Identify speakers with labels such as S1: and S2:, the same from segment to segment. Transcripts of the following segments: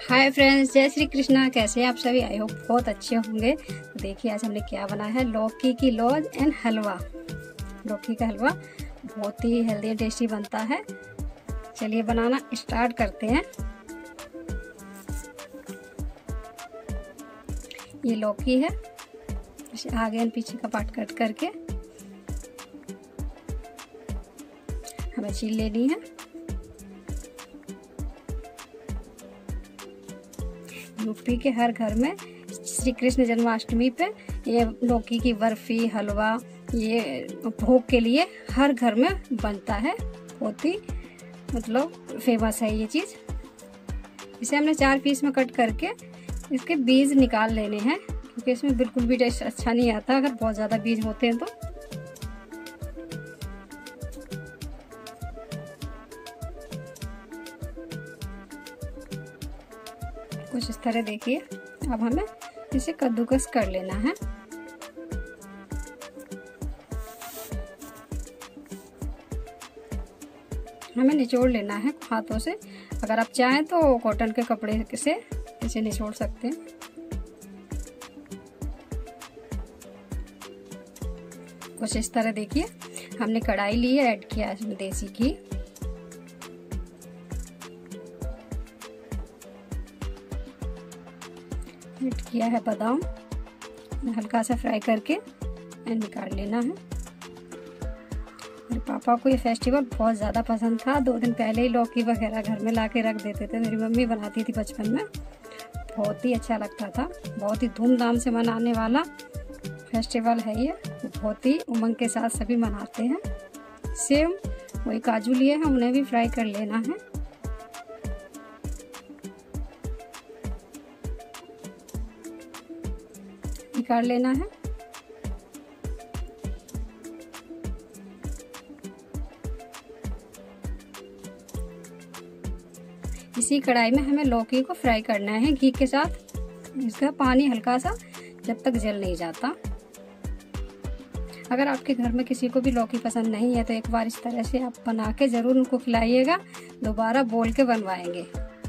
S1: Hi friends, जय श्री कृष्णा। कैसे हैं आप सभी? आई होप बहुत अच्छे होंगे। तो देखिए आज हमने क्या बनाया है, लौकी की लौज एंड हलवा। लौकी का हलवा बहुत ही हेल्दी एंड टेस्टी बनता है। चलिए बनाना स्टार्ट करते हैं। ये लौकी है, इसे आगे एंड पीछे का पार्ट कट करके हमें छील लेनी है। यूपी के हर घर में श्री कृष्ण जन्माष्टमी पे ये लौकी की बर्फी, हलवा ये भोग के लिए हर घर में बनता है। बहुत ही फेमस है ये चीज़। इसे हमने 4 पीस में कट करके इसके बीज निकाल लेने हैं, क्योंकि इसमें बिल्कुल भी टेस्ट अच्छा नहीं आता अगर बहुत ज़्यादा बीज होते हैं तो। कुछ इस तरह देखिए। अब हमें इसे कद्दूकस कर लेना है। हमें निचोड़ लेना है हाथों से। अगर आप चाहें तो कॉटन के कपड़े से इसे निचोड़ सकते हैं। कुछ इस तरह देखिए। हमने कढ़ाई ली है, ऐड किया इसमें देसी घी। ऐड किया है बादाम, हल्का सा फ्राई करके निकाल लेना है। मेरे पापा को ये फेस्टिवल बहुत ज़्यादा पसंद था। 2 दिन पहले ही लौकी वगैरह घर में ला के रख देते थे। मेरी मम्मी बनाती थी बचपन में, बहुत ही अच्छा लगता था। बहुत ही धूमधाम से मनाने वाला फेस्टिवल है ये। बहुत ही उमंग के साथ सभी मनाते हैं। सेम वही काजू लिए हैं, उन्हें भी फ्राई कर लेना है। निकाल लेना है। इसी कढ़ाई में हमें लौकी को फ्राई करना है घी के साथ। इसका पानी हल्का सा जब तक जल नहीं जाता। अगर आपके घर में किसी को भी लौकी पसंद नहीं है तो एक बार इस तरह से आप बना के जरूर उनको खिलाइएगा। दोबारा बोल के बनवाएंगे।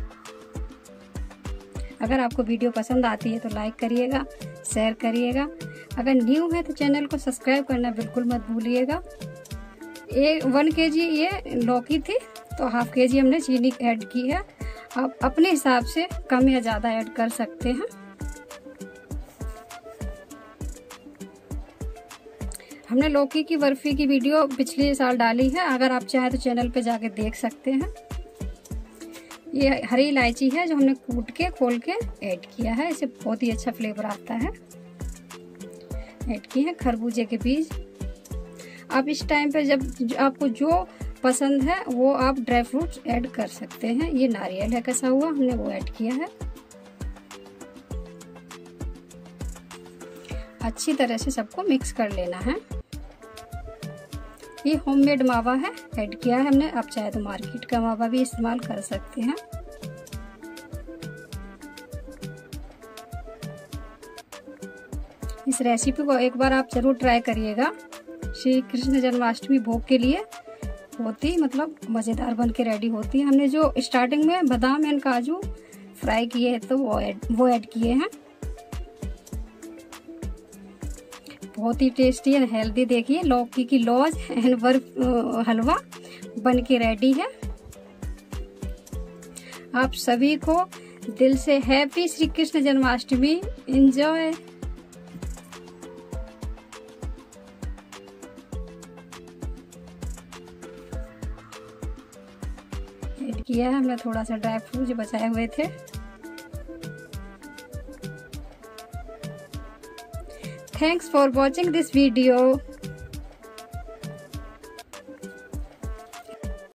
S1: अगर आपको वीडियो पसंद आती है तो लाइक करिएगा, शेयर करिएगा। अगर न्यू है तो चैनल को सब्सक्राइब करना बिल्कुल मत भूलिएगा। 1 kg ये लौकी थी तो ½ kg हमने चीनी ऐड की है। आप अपने हिसाब से कम या ज़्यादा ऐड कर सकते हैं। हमने लौकी की बर्फी की वीडियो पिछले साल डाली है, अगर आप चाहें तो चैनल पे जाके देख सकते हैं। ये हरी इलायची है जो हमने कूट के खोल के ऐड किया है। इसे बहुत ही अच्छा फ्लेवर आता है। ऐड किए हैं खरबूजे के बीज। आप इस टाइम पे जब आपको जो पसंद है वो आप ड्राई फ्रूट्स ऐड कर सकते हैं। ये नारियल है कसा हुआ, हमने वो ऐड किया है। अच्छी तरह से सबको मिक्स कर लेना है। ये होममेड मावा है, ऐड किया है हमने। आप चाहे तो मार्केट का मावा भी इस्तेमाल कर सकते हैं। इस रेसिपी को एक बार आप जरूर ट्राई करिएगा। श्री कृष्ण जन्माष्टमी भोग के लिए बहुत ही मज़ेदार बन के रेडी होती है। हमने जो स्टार्टिंग में बादाम एंड काजू फ्राई किए हैं तो वो ऐड किए हैं। बहुत ही टेस्टी एंड हेल्दी देखिए लौकी की लौज एंड हलवा बन के रेडी है। आप सभी को दिल से happy Shri Krishna Janmashtami. Enjoy. Add किया है हमने थोड़ा सा ड्राई फ्रूट जो बचाए हुए थे। Thanks for watching this video.